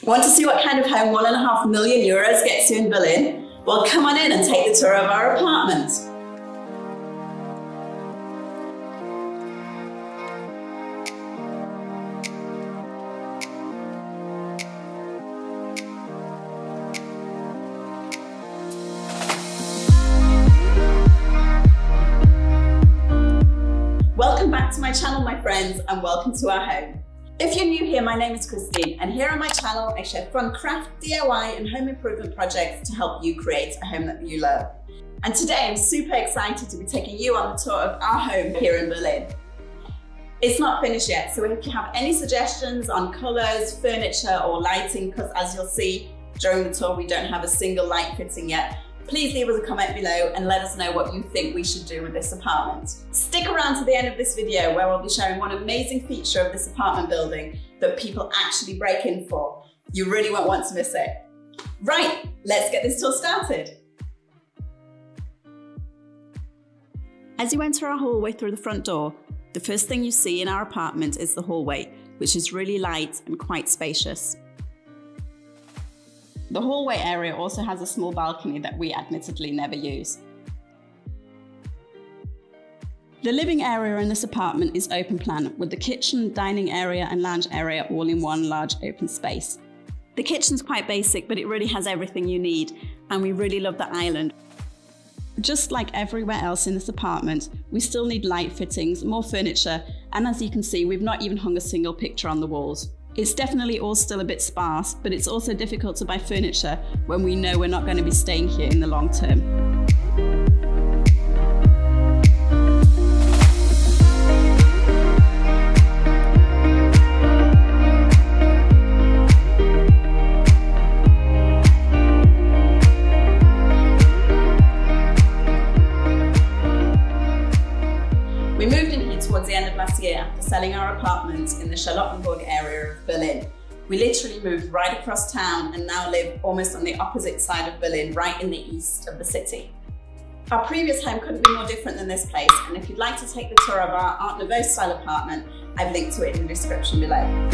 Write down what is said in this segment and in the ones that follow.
Want to see what kind of home €1.5 million gets you in Berlin? Well, come on in and take the tour of our apartment. Welcome back to my channel, my friends, and welcome to our home. If you're new here, my name is Christine, and here on my channel, I share fun craft, DIY, and home improvement projects to help you create a home that you love. And today, I'm super excited to be taking you on the tour of our home here in Berlin. It's not finished yet, so if you have any suggestions on colors, furniture, or lighting, because as you'll see during the tour, we don't have a single light fitting yet, please leave us a comment below and let us know what you think we should do with this apartment. Stick around to the end of this video where we'll be sharing one amazing feature of this apartment building that people actually break in for. You really won't want to miss it. Right, let's get this tour started. As you enter our hallway through the front door, the first thing you see in our apartment is the hallway, which is really light and quite spacious. The hallway area also has a small balcony that we admittedly never use. The living area in this apartment is open plan, with the kitchen, dining area and lounge area all in one large open space. The kitchen's quite basic, but it really has everything you need, and we really love the island. Just like everywhere else in this apartment, we still need light fittings, more furniture, and as you can see, we've not even hung a single picture on the walls. It's definitely all still a bit sparse, but it's also difficult to buy furniture when we know we're not going to be staying here in the long term. We moved in here towards the end of last year after selling our apartment in the Charlottenburg area of Berlin. We literally moved right across town and now live almost on the opposite side of Berlin, right in the east of the city. Our previous home couldn't be more different than this place, and if you'd like to take the tour of our Art Nouveau style apartment, I've linked to it in the description below.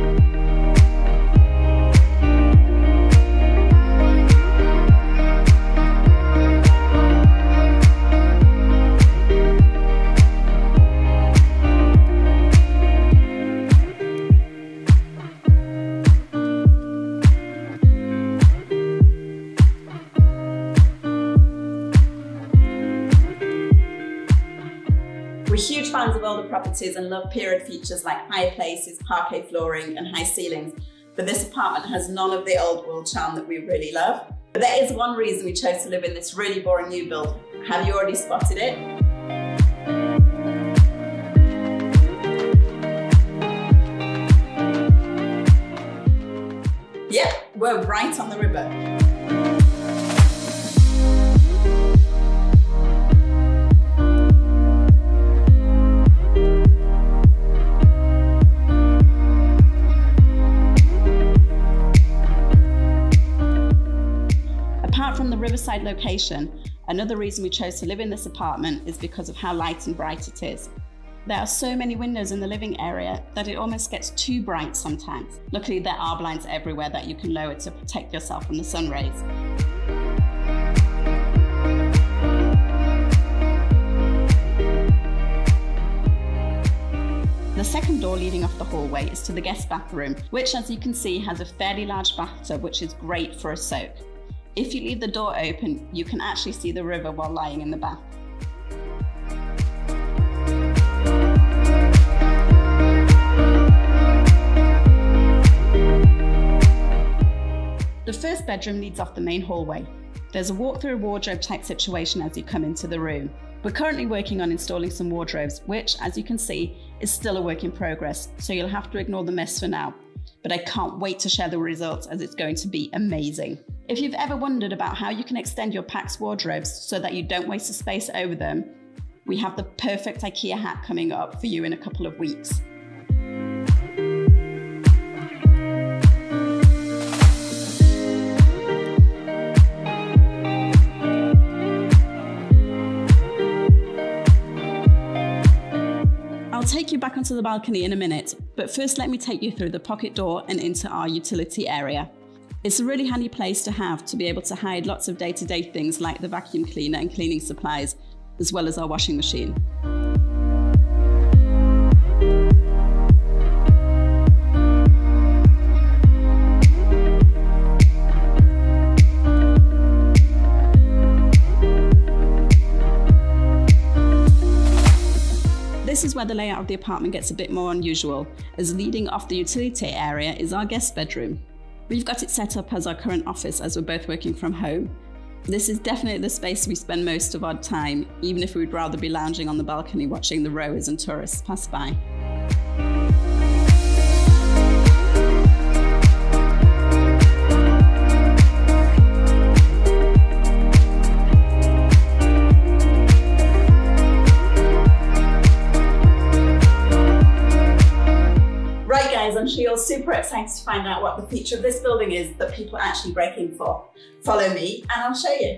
We're huge fans of older properties and love period features like fireplaces, parquet flooring and high ceilings, but this apartment has none of the old world charm that we really love. But there is one reason we chose to live in this really boring new build. Have you already spotted it? Yep, we're right on the river. Apart from the Riverside location, another reason we chose to live in this apartment is because of how light and bright it is. There are so many windows in the living area that it almost gets too bright sometimes. Luckily, there are blinds everywhere that you can lower to protect yourself from the sun rays. The second door leading off the hallway is to the guest bathroom, which as you can see has a fairly large bathtub, which is great for a soak. If you leave the door open, you can actually see the river while lying in the bath. The first bedroom leads off the main hallway. There's a walk-through wardrobe type situation as you come into the room. We're currently working on installing some wardrobes, which, as you can see, is still a work in progress, so you'll have to ignore the mess for now. But I can't wait to share the results as it's going to be amazing. If you've ever wondered about how you can extend your PAX wardrobes so that you don't waste the space over them, we have the perfect IKEA hack coming up for you in a couple of weeks. I'll take you back onto the balcony in a minute, but first let me take you through the pocket door and into our utility area. It's a really handy place to have to be able to hide lots of day-to-day things like the vacuum cleaner and cleaning supplies, as well as our washing machine. This is where the layout of the apartment gets a bit more unusual, as leading off the utility area is our guest bedroom. We've got it set up as our current office as we're both working from home. This is definitely the space we spend most of our time, even if we'd rather be lounging on the balcony watching the rowers and tourists pass by. I'm sure you're super excited to find out what the feature of this building is that people actually break in for. Follow me and I'll show you.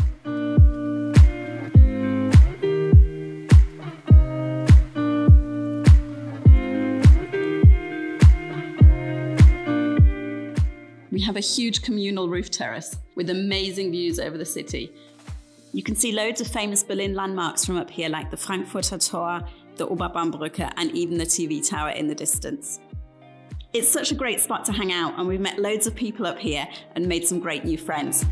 We have a huge communal roof terrace with amazing views over the city. You can see loads of famous Berlin landmarks from up here, like the Frankfurter Tor, the Oberbaumbrücke, and even the TV tower in the distance. It's such a great spot to hang out, and we've met loads of people up here and made some great new friends.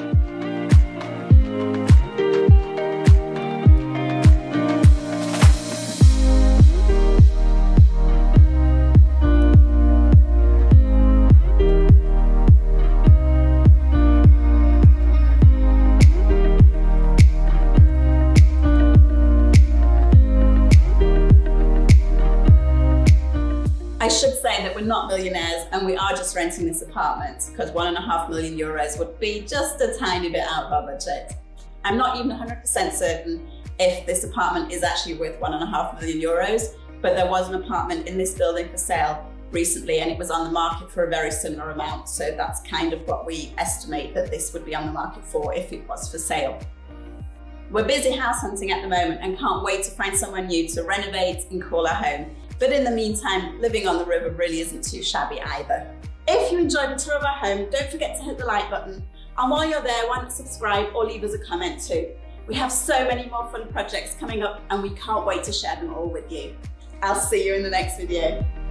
I should say that we're not millionaires and we are just renting this apartment because €1.5 million would be just a tiny bit out of our budget. I'm not even 100% certain if this apartment is actually worth €1.5 million, but there was an apartment in this building for sale recently and it was on the market for a very similar amount. So that's kind of what we estimate that this would be on the market for if it was for sale. We're busy house hunting at the moment and can't wait to find somewhere new to renovate and call our home. But in the meantime, living on the river really isn't too shabby either. If you enjoyed the tour of our home, don't forget to hit the like button. And while you're there, why not subscribe or leave us a comment too? We have so many more fun projects coming up and we can't wait to share them all with you. I'll see you in the next video.